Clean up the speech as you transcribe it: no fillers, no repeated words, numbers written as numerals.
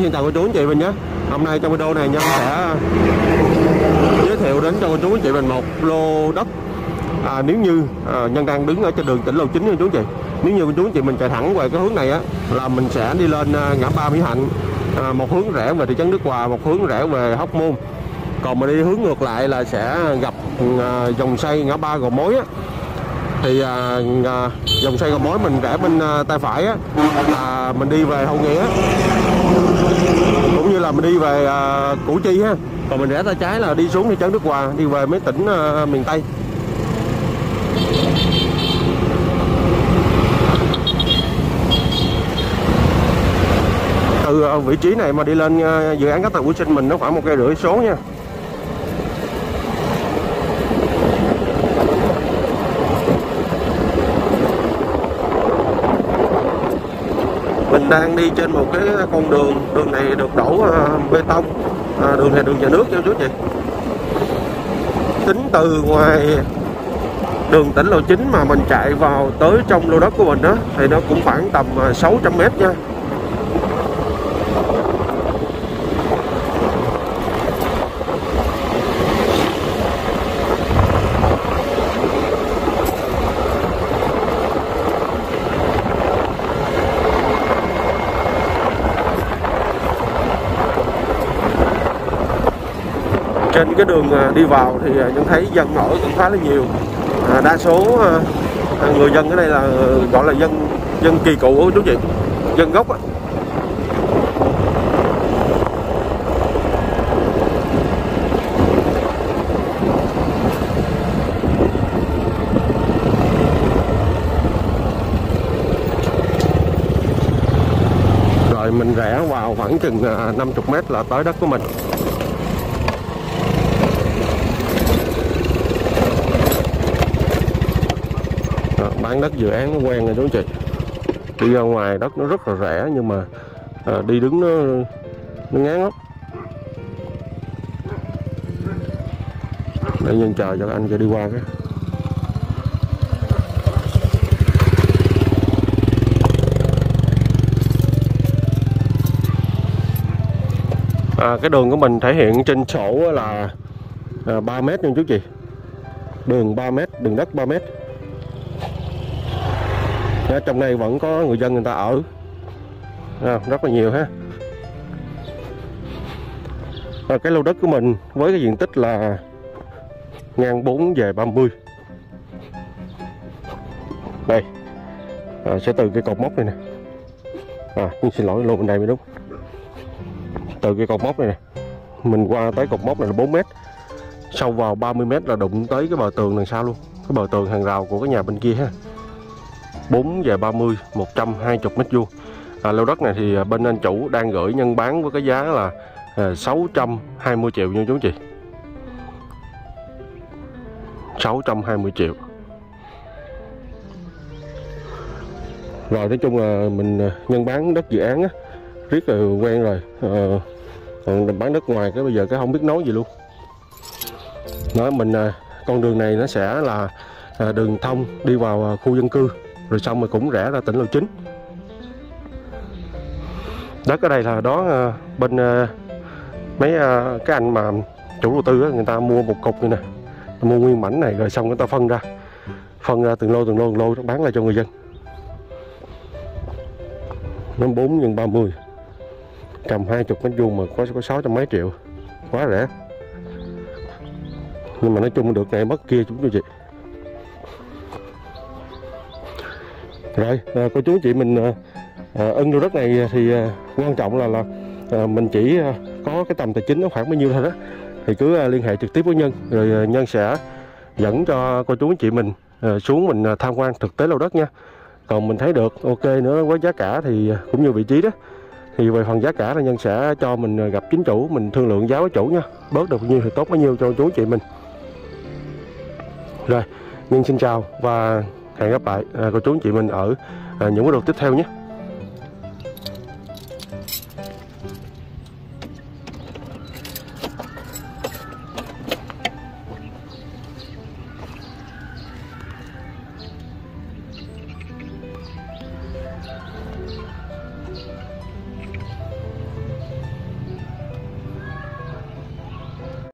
xin chào cô chú anh chị mình nhé. Hôm nay trong video này Nhân sẽ giới thiệu đến cho cô chú anh chị mình một lô đất. Nếu như Nhân đang đứng ở trên đường tỉnh Lộ 9 nha chú anh chị. Nếu như cô chú anh chị mình chạy thẳng về cái hướng này á, là mình sẽ đi lên ngã ba Mỹ Hạnh, một hướng rẽ về thị trấn Đức Hòa, một hướng rẽ về Hóc Môn. Còn mà đi hướng ngược lại là sẽ gặp dòng xoay ngã ba Gò Mối á. Thì dòng xoay Gò Mối mình rẽ bên tay phải á, là mình đi về Hậu Nghĩa, cũng như là mình đi về Củ Chi ha. Còn mình rẽ tay trái là đi xuống thị trấn Đức Hòa, đi về mấy tỉnh miền Tây. Từ vị trí này mà đi lên dự án Cát Tường Phú Sinh mình nó khoảng 1,5 cây số nha. Mình đang đi trên một cái con đường này được đổ bê tông, đường này đường nhà nước nha chú chị. Tính từ ngoài đường tỉnh Lộ 9 mà mình chạy vào tới trong lô đất của mình đó thì nó cũng khoảng tầm 600 m nha. Trên cái đường đi vào thì Nhân thấy dân ở cũng khá là nhiều. Đa số người dân ở đây là gọi là dân kỳ cựu chú chị, dân gốc á. Rồi mình rẽ vào khoảng chừng 50 m là tới đất của mình. Bán đất dự án nó quen rồi chú chị. Đi ra ngoài đất nó rất là rẻ, nhưng mà đi đứng nó ngán lắm. Để Nhân chờ cho anh cho đi qua cái. Cái đường của mình thể hiện trên sổ là 3 m nha chú chị. Đường 3 m, đường đất 3 m. Trong đây vẫn có người dân người ta ở rất là nhiều ha. Cái lô đất của mình với cái diện tích là ngang 4 về 30. Đây sẽ từ cái cột mốc này nè. Nhưng xin lỗi, lô bên đây mới đúng. Từ cái cột mốc này nè mình qua tới cột mốc này là 4 m. Sâu vào 30 m là đụng tới cái bờ tường đằng sau luôn, cái bờ tường hàng rào của cái nhà bên kia ha. 4 về 30, 120 m². Lô đất này thì bên anh chủ đang gửi Nhân bán với cái giá là 620 triệu nha chú chị. 620 triệu. Rồi nói chung là mình Nhân bán đất dự án á, riết rồi quen rồi. Còn bán đất ngoài cái bây giờ cái không biết nói gì luôn. Nói mình con đường này nó sẽ là đường thông đi vào khu dân cư, rồi xong rồi cũng rẽ ra tỉnh Lộ 9. Đất ở đây là đó bên mấy cái anh mà chủ đầu tư á, người ta mua một cục này nè, mua nguyên mảnh này rồi xong người ta phân ra từng lô bán lại cho người dân. Nó 4 x 30, cầm 20 m² mà có 600 mấy triệu, quá rẻ. Nhưng mà nói chung được này mất kia chúng tôi chị. Rồi cô chú chị mình ưng lô đất này thì quan trọng là mình chỉ có cái tầm tài chính nó khoảng bao nhiêu thôi đó, thì cứ liên hệ trực tiếp với Nhân, rồi Nhân sẽ dẫn cho cô chú chị mình xuống mình tham quan thực tế lô đất nha. Còn mình thấy được ok nữa với giá cả thì cũng như vị trí đó, thì về phần giá cả là Nhân sẽ cho mình gặp chính chủ, mình thương lượng giá với chủ nha, bớt được bao nhiêu thì tốt bao nhiêu cho chú chị mình. Rồi Nhân xin chào và hẹn gặp lại cô chú chị mình ở những video tiếp theo nhé.